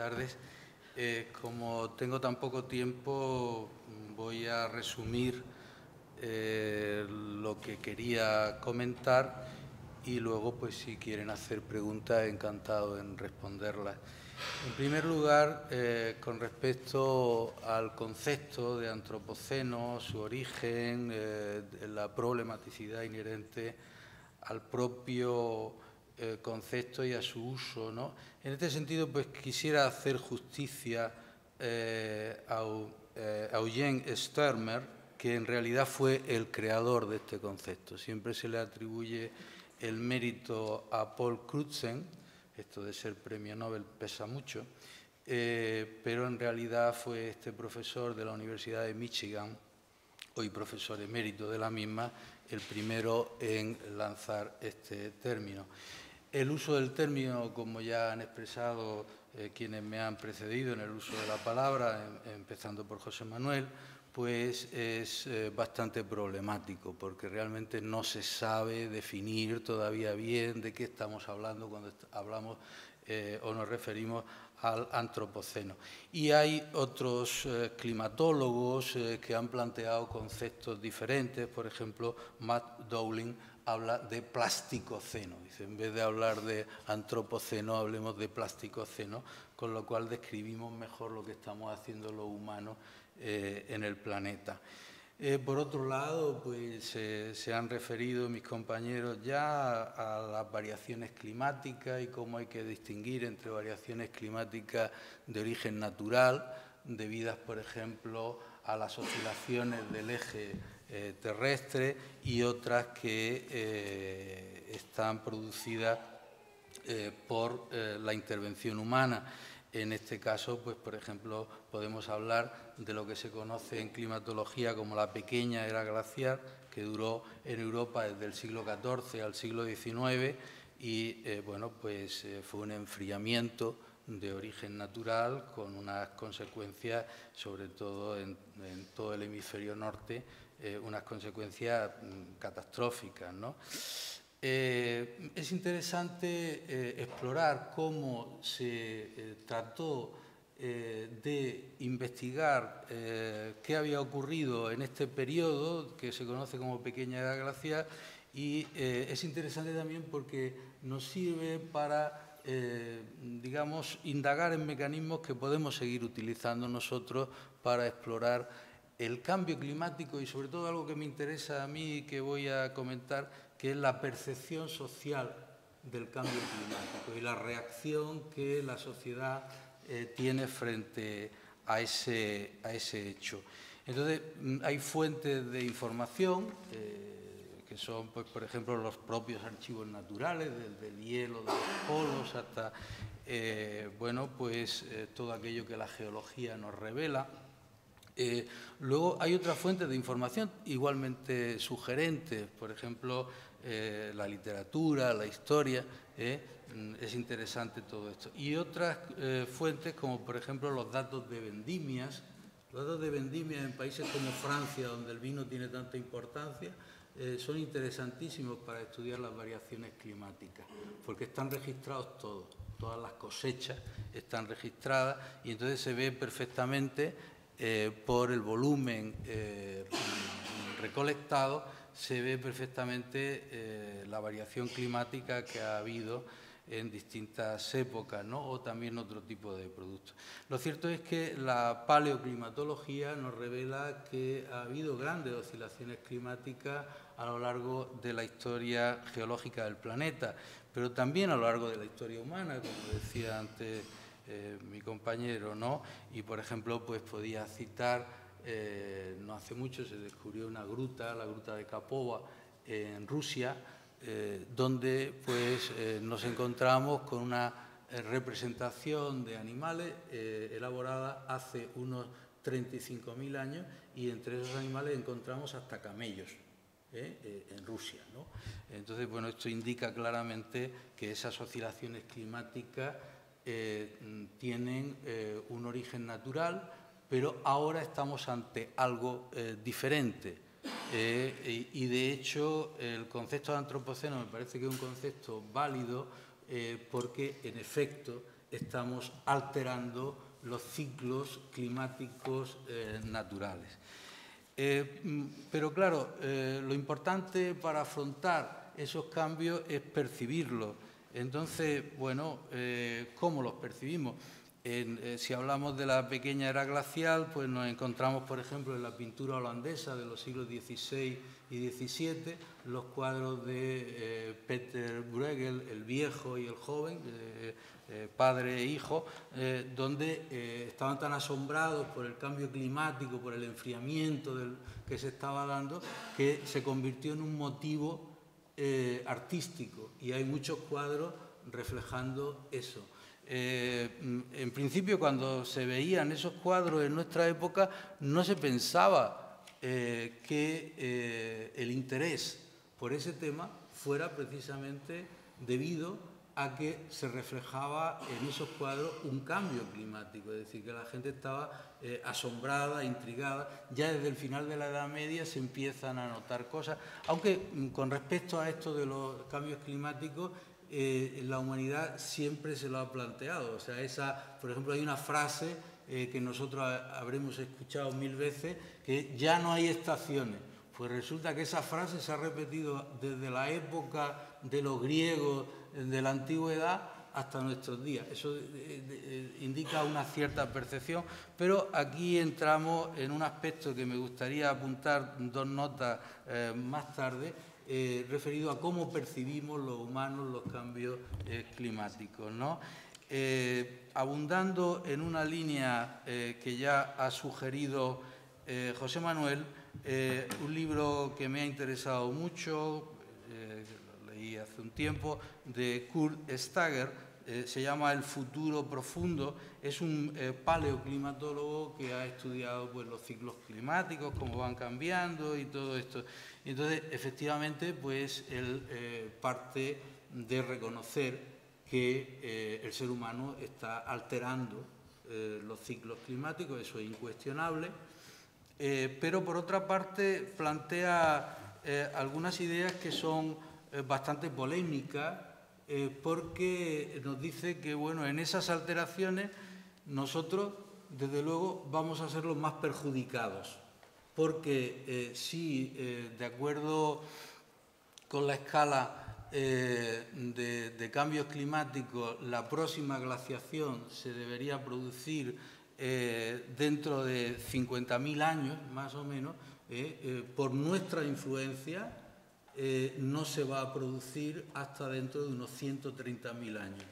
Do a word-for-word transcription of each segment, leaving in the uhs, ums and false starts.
tardes. Eh, como tengo tan poco tiempo, voy a resumir eh, lo que quería comentar y luego, pues, si quieren hacer preguntas, encantado en responderlas. En primer lugar, eh, con respecto al concepto de antropoceno, su origen, eh, la problematicidad inherente al propio eh, concepto y a su uso, ¿no? En este sentido, pues quisiera hacer justicia eh, a, eh, a Eugen Sturmer, que en realidad fue el creador de este concepto. Siempre se le atribuye el mérito a Paul Crutzen. Esto de ser premio Nobel pesa mucho, eh, pero en realidad fue este profesor de la Universidad de Michigan, hoy profesor emérito de la misma, el primero en lanzar este término. El uso del término, como ya han expresado eh, quienes me han precedido en el uso de la palabra, en, empezando por José Manuel, pues es eh, bastante problemático, porque realmente no se sabe definir todavía bien de qué estamos hablando cuando hablamos eh, o nos referimos al antropoceno. Y hay otros eh, climatólogos eh, que han planteado conceptos diferentes. Por ejemplo, Matt Dowling habla de plasticoceno. Dice, en vez de hablar de antropoceno, hablemos de plasticoceno, con lo cual describimos mejor lo que estamos haciendo los humanos eh, en el planeta. Eh, por otro lado, pues eh, se han referido mis compañeros ya a, a las variaciones climáticas y cómo hay que distinguir entre variaciones climáticas de origen natural, debidas, por ejemplo, a las oscilaciones del eje eh, terrestre, y otras que eh, están producidas eh, por eh, la intervención humana. En este caso, pues, por ejemplo, podemos hablar de lo que se conoce en climatología como la pequeña era glaciar, que duró en Europa desde el siglo catorce al siglo diecinueve y, eh, bueno, pues eh, fue un enfriamiento de origen natural con unas consecuencias, sobre todo en, en todo el hemisferio norte, eh, unas consecuencias mm, catastróficas, ¿no? Eh, es interesante eh, explorar cómo se eh, trató eh, de investigar eh, qué había ocurrido en este periodo que se conoce como pequeña edad glacial, y eh, es interesante también porque nos sirve para, eh, digamos, indagar en mecanismos que podemos seguir utilizando nosotros para explorar el cambio climático y, sobre todo, algo que me interesa a mí y que voy a comentar, que es la percepción social del cambio climático y la reacción que la sociedad eh, tiene frente a ese, a ese hecho. Entonces, hay fuentes de información eh, que son, pues, por ejemplo, los propios archivos naturales, desde el hielo de los polos hasta eh, bueno, pues, eh, todo aquello que la geología nos revela. Eh, luego hay otras fuentes de información igualmente sugerentes, por ejemplo, eh, la literatura, la historia, eh, es interesante todo esto. Y otras eh, fuentes como, por ejemplo, los datos de vendimias. Los datos de vendimias en países como Francia, donde el vino tiene tanta importancia, eh, son interesantísimos para estudiar las variaciones climáticas, porque están registrados todos, todas las cosechas están registradas, y entonces se ve perfectamente Eh, por el volumen eh, recolectado, se ve perfectamente eh, la variación climática que ha habido en distintas épocas, ¿no? O también otro tipo de productos. Lo cierto es que la paleoclimatología nos revela que ha habido grandes oscilaciones climáticas a lo largo de la historia geológica del planeta, pero también a lo largo de la historia humana, como decía antes Eh, mi compañero, ¿no? Y, por ejemplo, pues podía citar, eh, no hace mucho se descubrió una gruta, la gruta de Kapova, eh, en Rusia, eh, donde pues eh, nos encontramos con una eh, representación de animales eh, elaborada hace unos treinta y cinco mil años, y entre esos animales encontramos hasta camellos. ¿Eh? Eh, en Rusia, ¿no? Entonces, bueno, esto indica claramente que esas oscilaciones climáticas eh, tienen eh, un origen natural, pero ahora estamos ante algo eh, diferente. Eh, y, y, de hecho, el concepto de antropoceno me parece que es un concepto válido eh, porque, en efecto, estamos alterando los ciclos climáticos eh, naturales. Eh, pero claro, eh, lo importante para afrontar esos cambios es percibirlos. Entonces, bueno, eh, ¿cómo los percibimos? En, eh, si hablamos de la pequeña era glacial, pues nos encontramos, por ejemplo, en la pintura holandesa de los siglos dieciséis y diecisiete, los cuadros de eh, Peter Bruegel, el viejo y el joven, eh, eh, padre e hijo, eh, donde eh, estaban tan asombrados por el cambio climático, por el enfriamiento del, que se estaba dando, que se convirtió en un motivo eh, artístico, y hay muchos cuadros reflejando eso. Eh, en principio, cuando se veían esos cuadros en nuestra época, no se pensaba eh, que eh, el interés por ese tema fuera precisamente debido a que se reflejaba en esos cuadros un cambio climático, es decir, que la gente estaba eh, asombrada, intrigada. Ya desde el final de la Edad Media se empiezan a notar cosas, aunque con respecto a esto de los cambios climáticos, Eh, la humanidad siempre se lo ha planteado. O sea, esa, por ejemplo, hay una frase eh, que nosotros habremos escuchado mil veces, que ya no hay estaciones. Pues resulta que esa frase se ha repetido desde la época de los griegos, de la antigüedad, hasta nuestros días. Eso eh, eh, indica una cierta percepción, pero aquí entramos en un aspecto que me gustaría apuntar dos notas eh, más tarde, Eh, referido a cómo percibimos los humanos los cambios eh, climáticos, ¿no? Eh, abundando en una línea eh, que ya ha sugerido eh, José Manuel, eh, un libro que me ha interesado mucho, eh, lo leí hace un tiempo, de Kurt Stager, eh, se llama El futuro profundo. Es un eh, paleoclimatólogo que ha estudiado pues, los ciclos climáticos, cómo van cambiando y todo esto. Entonces, efectivamente, pues él eh, parte de reconocer que eh, el ser humano está alterando eh, los ciclos climáticos, eso es incuestionable, eh, pero por otra parte plantea eh, algunas ideas que son eh, bastante polémicas, eh, porque nos dice que, bueno, en esas alteraciones nosotros, desde luego, vamos a ser los más perjudicados. Porque eh, si, eh, de acuerdo con la escala eh, de, de cambios climáticos, la próxima glaciación se debería producir eh, dentro de cincuenta mil años, más o menos, eh, eh, por nuestra influencia, eh, no se va a producir hasta dentro de unos ciento treinta mil años.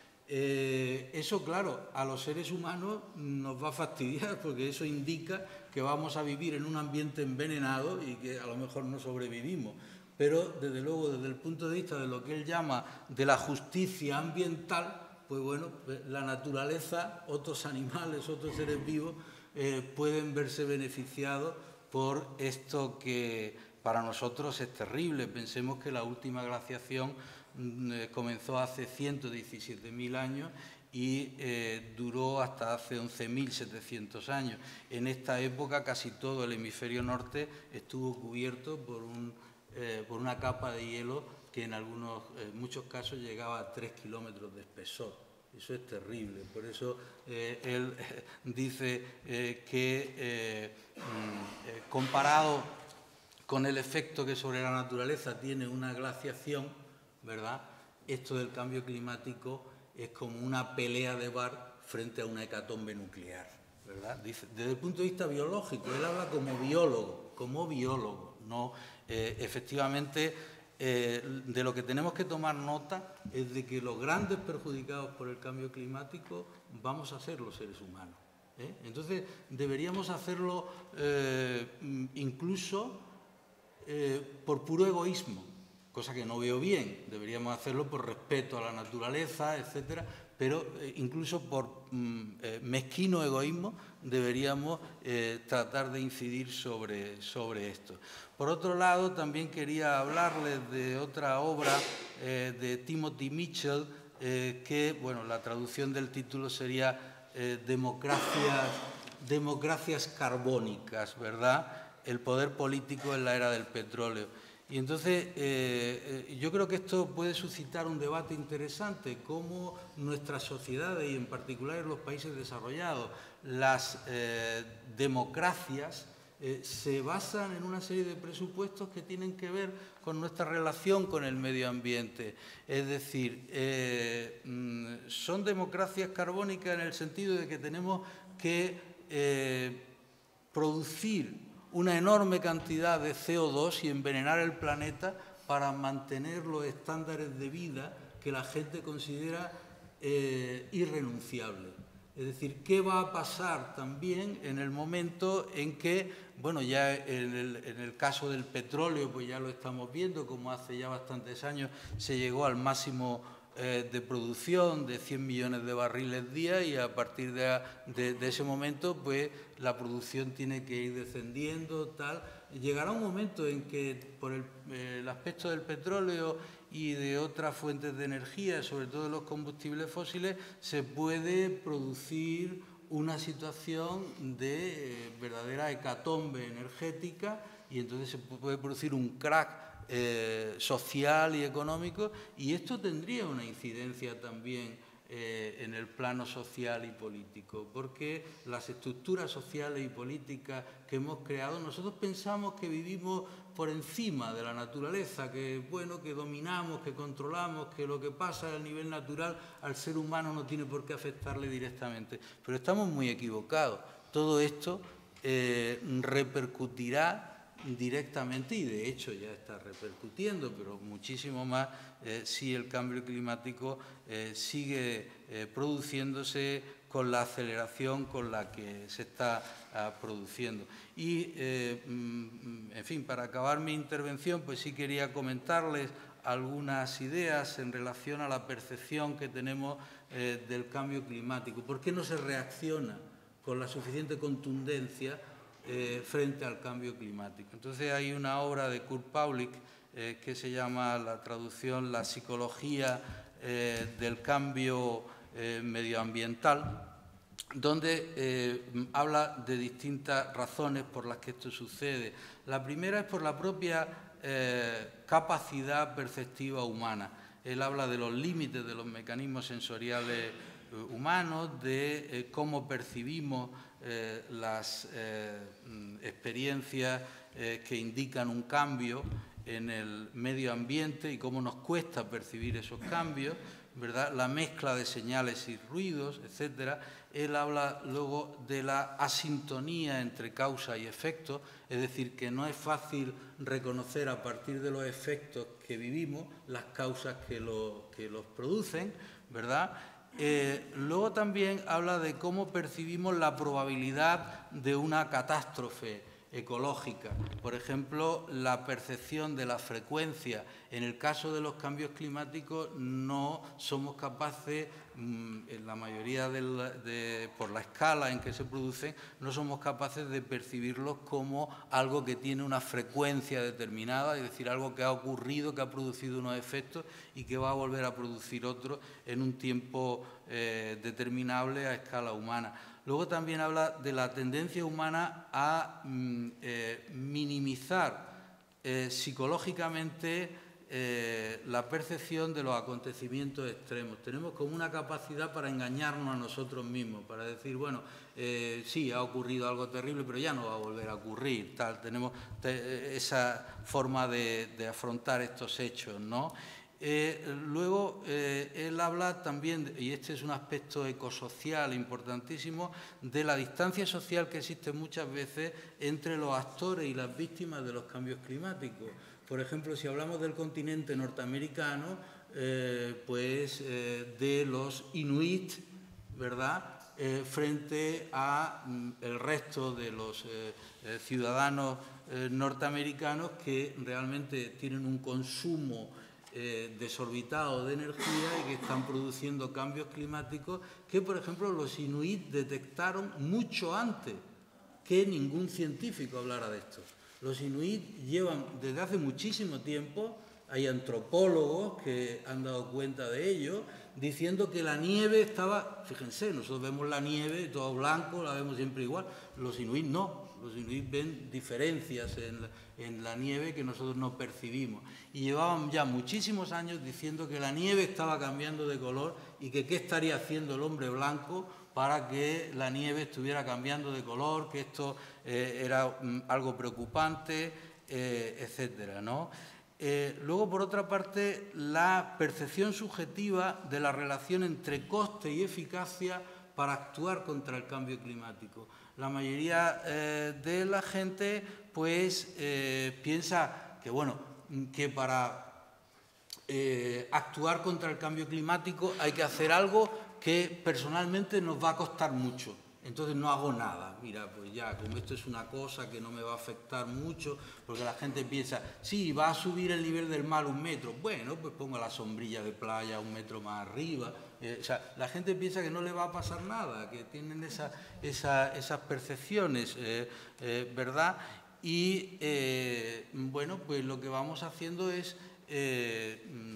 Eh, eso, claro, a los seres humanos nos va a fastidiar, porque eso indica que vamos a vivir en un ambiente envenenado y que a lo mejor no sobrevivimos. Pero, desde luego, desde el punto de vista de lo que él llama de la justicia ambiental, pues bueno, la naturaleza, otros animales, otros seres vivos, eh, pueden verse beneficiados por esto que para nosotros es terrible. Pensemos que la última glaciación eh, comenzó hace ciento diecisiete mil años y eh, duró hasta hace once mil setecientos años. En esta época casi todo el hemisferio norte estuvo cubierto por, un, eh, por una capa de hielo que en algunos, eh, muchos casos llegaba a tres kilómetros de espesor. Eso es terrible. Por eso eh, él eh, dice eh, que eh, eh, comparado con el efecto que sobre la naturaleza tiene una glaciación, ¿verdad?, esto del cambio climático es como una pelea de bar frente a una hecatombe nuclear, ¿verdad? Dice, desde el punto de vista biológico, él habla como biólogo, como biólogo, no, eh, efectivamente, eh, de lo que tenemos que tomar nota es de que los grandes perjudicados por el cambio climático vamos a ser los seres humanos, ¿eh? Entonces, deberíamos hacerlo eh, incluso eh, por puro egoísmo, cosa que no veo bien. Deberíamos hacerlo por respeto a la naturaleza, etcétera, pero eh, incluso por mm, eh, mezquino egoísmo deberíamos eh, tratar de incidir sobre, sobre esto. Por otro lado, también quería hablarles de otra obra eh, de Timothy Mitchell, eh, que, bueno, la traducción del título sería eh, Democracias, Democracias carbónicas, ¿verdad?, el poder político en la era del petróleo. Y entonces eh, eh, yo creo que esto puede suscitar un debate interesante, cómo nuestras sociedades, y en particular en los países desarrollados, las eh, democracias eh, se basan en una serie de presupuestos que tienen que ver con nuestra relación con el medio ambiente. Es decir, eh, son democracias carbónicas en el sentido de que tenemos que eh, producir una enorme cantidad de C O dos y envenenar el planeta para mantener los estándares de vida que la gente considera eh, irrenunciables. Es decir, ¿qué va a pasar también en el momento en que, bueno, ya en el, en el caso del petróleo, pues ya lo estamos viendo, como hace ya bastantes años se llegó al máximo eh, de producción de cien millones de barriles día, y a partir de, de, de ese momento, pues la producción tiene que ir descendiendo, tal. Llegará un momento en que, por el, eh, el aspecto del petróleo y de otras fuentes de energía, sobre todo de los combustibles fósiles, se puede producir una situación de eh, verdadera hecatombe energética, y entonces se puede producir un crack eh, social y económico, y esto tendría una incidencia también eh, en el plano social y político, porque las estructuras sociales y políticas que hemos creado, nosotros pensamos que vivimos por encima de la naturaleza, que bueno, que dominamos, que controlamos, que lo que pasa a nivel natural al ser humano no tiene por qué afectarle directamente. Pero estamos muy equivocados. Todo esto eh, repercutirá directamente, y de hecho ya está repercutiendo, pero muchísimo más eh, si el cambio climático eh, sigue eh, produciéndose con la aceleración con la que se está uh, produciendo. Y, eh, en fin, para acabar mi intervención, pues sí quería comentarles algunas ideas en relación a la percepción que tenemos eh, del cambio climático. ¿Por qué no se reacciona con la suficiente contundencia eh, frente al cambio climático? Entonces hay una obra de Kurt Paulik eh, que se llama, la traducción, La psicología eh, del cambio Eh, medioambiental, donde eh, habla de distintas razones por las que esto sucede. La primera es por la propia eh, capacidad perceptiva humana. Él habla de los límites de los mecanismos sensoriales eh, humanos, de eh, cómo percibimos eh, las eh, experiencias eh, que indican un cambio en el medio ambiente y cómo nos cuesta percibir esos cambios, ¿verdad? La mezcla de señales y ruidos, etcétera. Él habla luego de la asintonía entre causa y efecto, es decir, que no es fácil reconocer a partir de los efectos que vivimos las causas que, lo, que los producen, ¿verdad? Eh, luego también habla de cómo percibimos la probabilidad de una catástrofe ecológica. Por ejemplo, la percepción de la frecuencia. En el caso de los cambios climáticos no somos capaces, en la mayoría del, de, por la escala en que se producen, no somos capaces de percibirlos como algo que tiene una frecuencia determinada, es decir, algo que ha ocurrido, que ha producido unos efectos y que va a volver a producir otros en un tiempo eh, determinable a escala humana. Luego también habla de la tendencia humana a mm, eh, minimizar eh, psicológicamente eh, la percepción de los acontecimientos extremos. Tenemos como una capacidad para engañarnos a nosotros mismos, para decir, bueno, eh, sí, ha ocurrido algo terrible, pero ya no va a volver a ocurrir. Tal. Tenemos te, esa forma de, de afrontar estos hechos, ¿no? Eh, luego, eh, él habla también, y este es un aspecto ecosocial importantísimo, de la distancia social que existe muchas veces entre los actores y las víctimas de los cambios climáticos. Por ejemplo, si hablamos del continente norteamericano, eh, pues eh, de los inuit, ¿verdad?, eh, frente a mm, el resto de los eh, eh, ciudadanos eh, norteamericanos que realmente tienen un consumo Eh, desorbitado de energía y que están produciendo cambios climáticos que, por ejemplo, los inuit detectaron mucho antes que ningún científico hablara de esto. Los inuit llevan desde hace muchísimo tiempo, hay antropólogos que han dado cuenta de ello, diciendo que la nieve estaba, fíjense, nosotros vemos la nieve todo blanco, la vemos siempre igual, los inuit no. Los inuit ven diferencias en la, en la nieve que nosotros no percibimos. Y llevaban ya muchísimos años diciendo que la nieve estaba cambiando de color y que qué estaría haciendo el hombre blanco para que la nieve estuviera cambiando de color, que esto eh, era mm, algo preocupante, eh, etcétera, ¿no? Eh, luego, por otra parte, la percepción subjetiva de la relación entre coste y eficacia para actuar contra el cambio climático. La mayoría eh, de la gente pues, eh, piensa que, bueno, que para eh, actuar contra el cambio climático hay que hacer algo que personalmente nos va a costar mucho. Entonces no hago nada, mira, pues ya, como esto es una cosa que no me va a afectar mucho, porque la gente piensa, sí, va a subir el nivel del mar un metro, bueno, pues pongo la sombrilla de playa un metro más arriba. Eh, o sea, la gente piensa que no le va a pasar nada, que tienen esa, esa, esas percepciones, eh, eh, ¿verdad? Y, eh, bueno, pues lo que vamos haciendo es eh,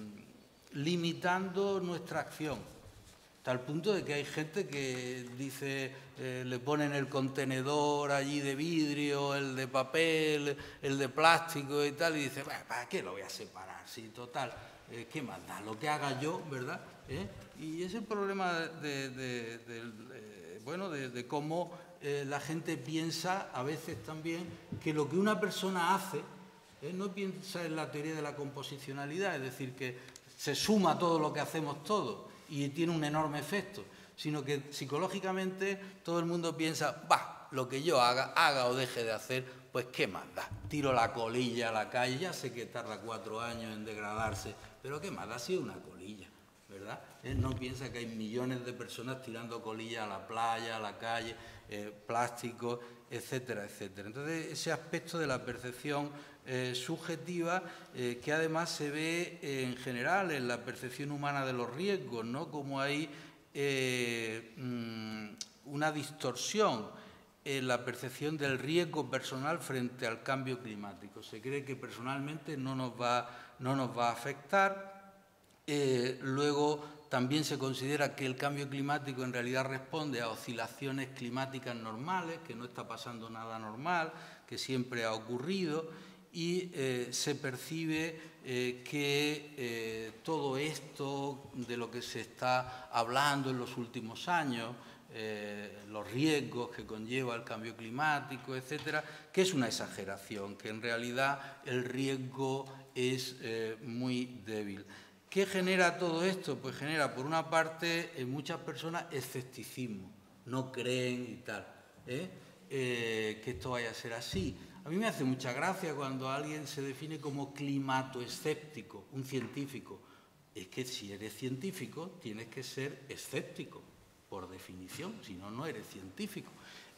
limitando nuestra acción. Tal punto de que hay gente que dice, eh, le ponen el contenedor allí de vidrio, el de papel, el de plástico y tal, y dice, bueno, ¿para qué lo voy a separar? Sí, total, eh, ¿qué más da? Lo que haga yo, ¿verdad? ¿Eh? Y ese es el problema de, de, de, de, bueno, de, de cómo eh, la gente piensa a veces también que lo que una persona hace, eh, no piensa en la teoría de la composicionalidad, es decir, que se suma todo lo que hacemos todos, y tiene un enorme efecto, sino que psicológicamente todo el mundo piensa, va, lo que yo haga, haga o deje de hacer, pues qué más da, tiro la colilla a la calle, ya sé que tarda cuatro años en degradarse, pero qué más da, ha sido una colilla, ¿verdad? Él no piensa que hay millones de personas tirando colillas a la playa, a la calle, eh, plástico, etcétera, etcétera. Entonces, ese aspecto de la percepción eh, subjetiva, eh, que además se ve eh, en general en la percepción humana de los riesgos, ¿no? Como hay eh, mmm, una distorsión en la percepción del riesgo personal frente al cambio climático. Se cree que personalmente no nos va, no nos va a afectar. Eh, luego, también se considera que el cambio climático en realidad responde a oscilaciones climáticas normales, que no está pasando nada normal, que siempre ha ocurrido, y eh, se percibe eh, que eh, todo esto de lo que se está hablando en los últimos años, eh, los riesgos que conlleva el cambio climático, etcétera, que es una exageración, que en realidad el riesgo es eh, muy débil. ¿Qué genera todo esto? Pues genera, por una parte, en muchas personas escepticismo, no creen y tal, ¿eh? Eh, que esto vaya a ser así. A mí me hace mucha gracia cuando alguien se define como climatoescéptico, un científico. Es que si eres científico tienes que ser escéptico, por definición, si no, no eres científico.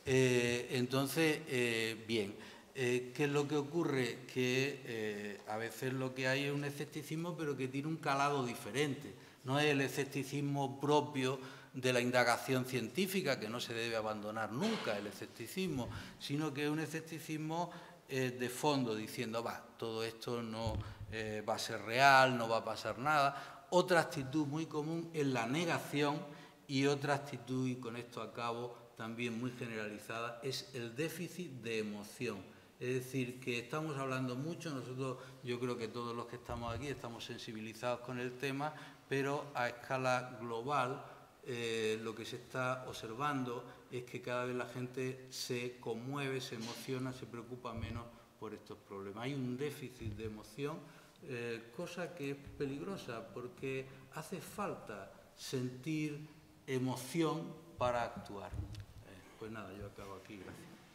Eh, entonces, eh, bien. Eh, ¿Qué es lo que ocurre? Que eh, a veces lo que hay es un escepticismo, pero que tiene un calado diferente. No es el escepticismo propio de la indagación científica, que no se debe abandonar nunca el escepticismo, sino que es un escepticismo eh, de fondo, diciendo, va, todo esto no eh, va a ser real, no va a pasar nada. Otra actitud muy común es la negación, y otra actitud, y con esto acabo, también muy generalizada, es el déficit de emoción. Es decir, que estamos hablando mucho, nosotros, yo creo que todos los que estamos aquí estamos sensibilizados con el tema, pero a escala global eh, lo que se está observando es que cada vez la gente se conmueve, se emociona, se preocupa menos por estos problemas. Hay un déficit de emoción, eh, cosa que es peligrosa porque hace falta sentir emoción para actuar. Eh, pues nada, yo acabo aquí, gracias.